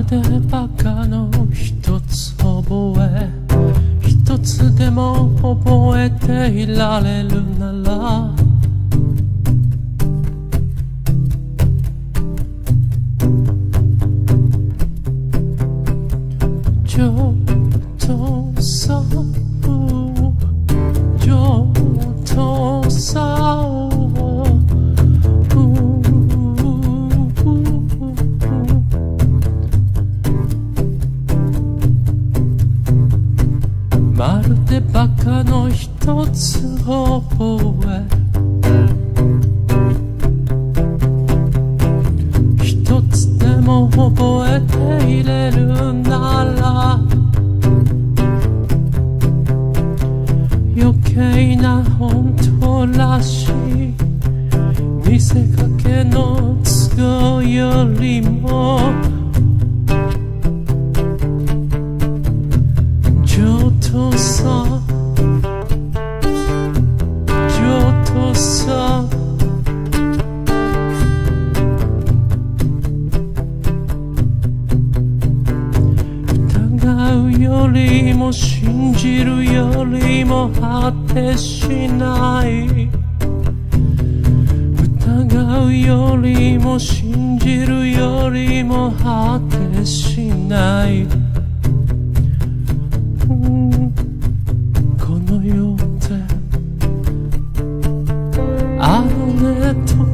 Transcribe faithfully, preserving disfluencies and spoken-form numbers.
でバカの一つ覚え、一つでも覚えていられるなら、ちょっとさちょっとさまるでバカの一つ覚え、一つでも覚えていれるなら、余計な本当らしい見せかけの都合よりも、ちょっとさちょっとさ疑うよりも信じるよりも果てしない、疑うよりも信じるよりも果てしない、うん、この世であのねと